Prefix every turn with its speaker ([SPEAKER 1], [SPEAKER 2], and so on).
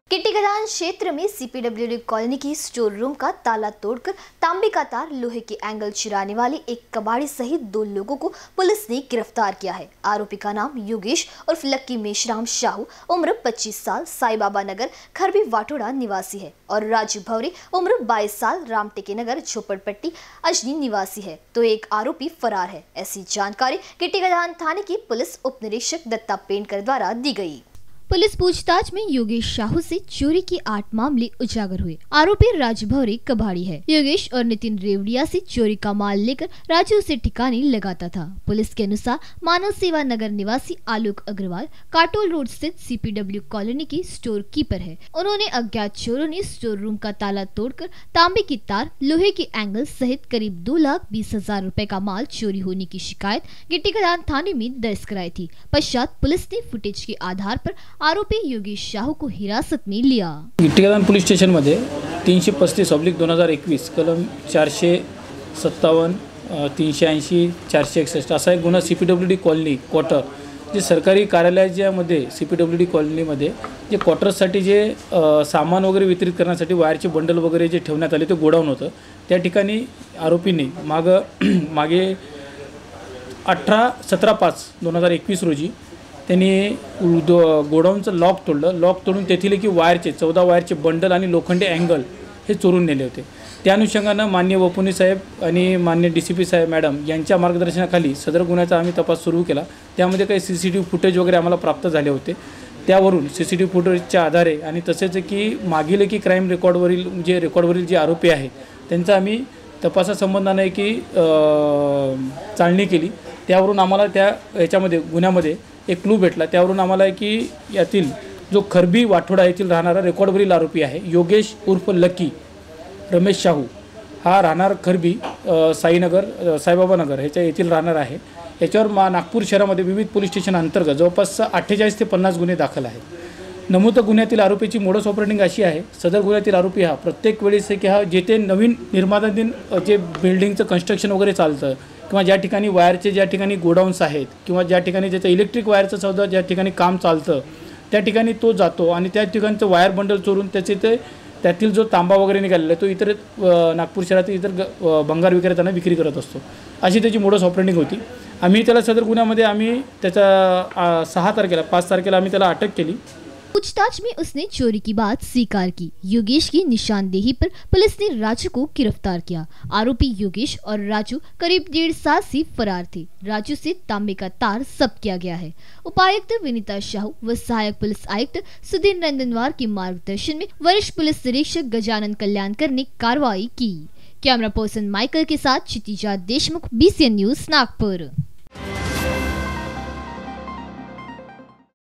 [SPEAKER 1] किट्टीगदान क्षेत्र में CPWD colony की स्टोर रूम का ताला तोड़कर तांबे का तार, लोहे के एंगल चुराने वाले एक कबाड़ी सहित 2 लोगों को पुलिस ने गिरफ्तार किया है। आरोपी का नाम योगेश उर्फ लक्की मेश्राम शाहू, उम्र 25 साल, साई बाबा नगर, खरबी वाटोड़ा निवासी है और राजू भवरे उम्र 22 साल, रामटेके नगर, झोपड़पट्टी, अजनी निवासी है। तो एक आरोपी फरार है। ऐसी जानकारी किट्टीगदान थाने की पुलिस उप निरीक्षक दत्ता पेंटकर द्वारा दी गई। पुलिस पूछताछ में योगेश शाहू से चोरी के 8 मामले उजागर हुए। आरोपी राजू भवरे कबाड़ी है। योगेश और नितिन रेवड़िया से चोरी का माल लेकर राजू उसे ठिकाने लगाता था। पुलिस के अनुसार मानव सेवा नगर निवासी आलोक अग्रवाल काटोल रोड स्थित सीपीडब्ल्यू कॉलोनी की स्टोर कीपर है। उन्होंने अज्ञात चोरों ने स्टोर रूम का ताला तोड़कर तांबे की तार, लोहे के एंगल सहित करीब 2,20,000 रुपए का माल चोरी होने की शिकायत किट्टीगदान थाने में दर्ज कराई थी। पश्चात पुलिस ने फुटेज के आधार पर आरोपी योगेश शाहू को हिरासत में लिया।
[SPEAKER 2] किट्टीगदान पोलीस स्टेशन मध्ये 335/2021 कलम 457, 380, 461 असा एक गुन्हा सीपीडब्ल्यूडी कॉलनी क्वार्टर, जे सरकारी कार्यालयामध्ये सीपीडब्ल्यूडी कॉलनीमध्ये जे क्वार्टर्ससाठी जे सामान वगैरे वितरित करण्यासाठी वायरचे बंडल वगैरे जे ठेवण्यात आले ते गोडाऊन होतं। त्या ठिकाणी आरोपींनी मागे 17/5/2021 रोजी त्यांनी गोडाऊनचं लॉक तोडलं। लॉक तोडून तेथील की वायरचे 14 वायरचे बंडल आणि लोखंडी अँगल हे चोरून नेले होते। त्या अनुषंगानं माननीय वपुनी साहेब आणि माननीय डीसीपी साहेब मॅडम यांच्या मार्गदर्शनाखाली सदर गुन्ह्याचा आम्ही तपास सुरू केला। त्यामध्ये काही सीसीटीव्ही फुटेज वगैरे आम्हाला प्राप्त झाले होते। त्यावरून सीसीटीव्ही फुटेजच्या आधारे आणि तसेच की मागील की क्राईम रेकॉर्डवरील जे आरोपी आहेत त्यांचा आम्ही तपासासंबंधाने की चालणी केली। त्यावरून आम्हाला त्या याच्यामध्ये गुन्ह्यामध्ये एक क्लू भेटला। त्यावरून आम्हाला की यातील जो खरबी वाटोडा येथील राहणारा रेकॉर्डवरील आरोपी आहे योगेश उर्फ लक्की रमेश शाहू, हा राहणार खरबी साईनगर, साईबाबा नगर ह्याच्या येथील राहणार आहे। याच्यावर नागपूर शहरामध्ये विविध पोलीस स्टेशन अंतर्गत जवळपास 48 ते 50 गुन्हे दाखल आहेत। नमूद गुन्ह्यातील आरोपीची मोडस ऑपरेटिंग अशी आहे, सदर गुन्ह्यातील आरोपी हा प्रत्येक वेळेस की हा जेथे नवीन निर्माणाधीन जे बिल्डिंगचं कन्स्ट्रक्शन वगैरे चालतं किंवा ज्या ठिकाणी वायरचे ज्या ठिकाणी गोडाऊन्स आहेत किंवा ज्या ठिकाणी ज्याचं इलेक्ट्रिक वायरचं सुद्धा ज्या ठिकाणी काम चालतं त्या ठिकाणी तो जातो आणि त्या ठिकाणचं वायर बंडल चोरून त्यातील जो तांबा वगैरे निघालेला आहे तो इतर नागपूर शहरातील इतर भंगार विक्रेत्यांना विक्री करत असतो। अशी त्याची मोडस ऑपरेटिंग होती। आम्ही त्याला सदर गुन्ह्यामध्ये आम्ही त्याचा 5 तारखेला आम्ही त्याला अटक केली।
[SPEAKER 1] पूछताछ में उसने चोरी की बात स्वीकार की। योगेश की निशानदेही पर पुलिस ने राजू को गिरफ्तार किया। आरोपी योगेश और राजू करीब 1.5 साल से फरार थे। राजू से तांबे का तार जब्त किया गया है। उपायुक्त विनीता शाहू व सहायक पुलिस आयुक्त सुधीर नंदनवार के मार्गदर्शन में वरिष्ठ पुलिस निरीक्षक गजानन कल्याणकर ने कार्रवाई की। कैमरा पर्सन माइकल के साथ क्षितिजा देशमुख, BCN न्यूज, नागपुर।